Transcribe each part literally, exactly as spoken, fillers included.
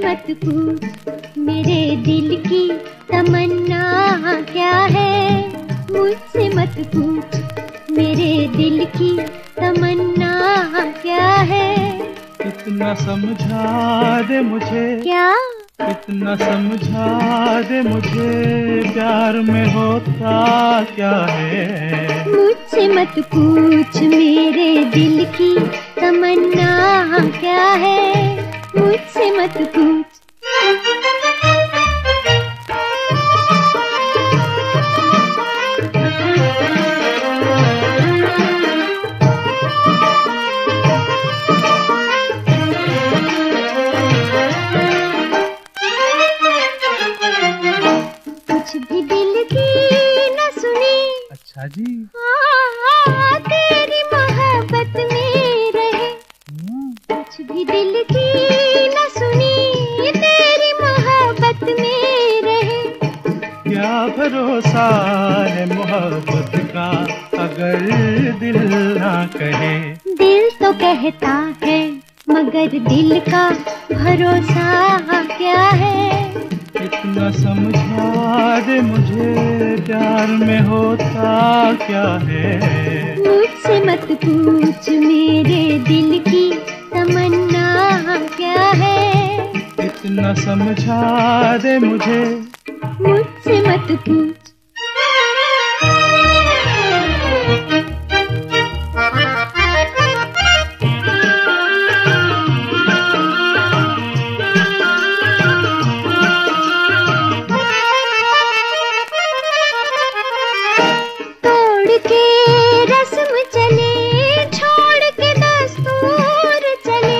मत पूछ मेरे दिल की तमन्ना क्या है, मुझसे मत पूछ मेरे दिल की तमन्ना क्या है। इतना समझा दे मुझे, क्या इतना समझा दे मुझे, प्यार में होता क्या है। मुझसे मत पूछ मेरे दिल की तमन्ना क्या है, मुझसे मत पूछ। कुछ भी दिल की न सुनी, अच्छा जी, हाँ, तेरी मोहब्बत में रहे। कुछ भी दिल की न सुनी, तेरी मोहब्बत में रहे। क्या भरोसा है मोहब्बत का अगर दिल ना कहे। दिल तो कहता है मगर दिल का भरोसा क्या है। इतना समझा दे मुझे, प्यार में होता क्या है। मुझसे मत पूछ मेरे दिल की तमन्ना क्या है। इतना समझा दे मुझे, मुझसे मत पूछ। तोड़ के रस्म चले, छोड़ के दस्तूर चले।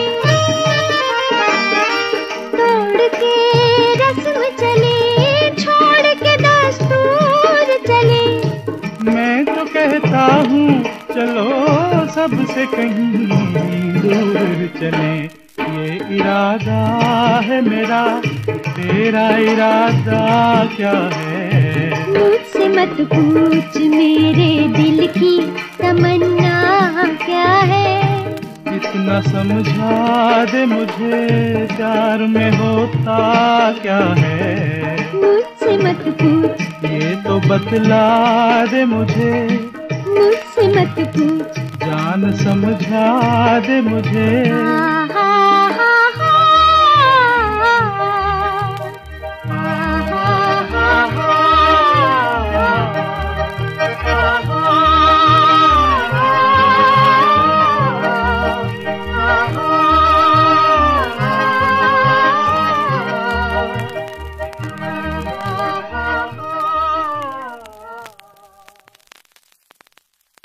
तोड़ के रस्म चले, छोड़ के दस्तूर चले। मैं तो कहता हूँ चलो सबसे कहीं दूर चले। ये इरादा है मेरा, तेरा इरादा क्या है। मुझसे मत पूछ मेरे दिल की तमन्ना क्या है। इतना समझा दे मुझे, प्यार में होता क्या है। मुझसे मत पूछ, ये तो बतला दे मुझे, मुझसे मत पूछ। जान समझा दे मुझे।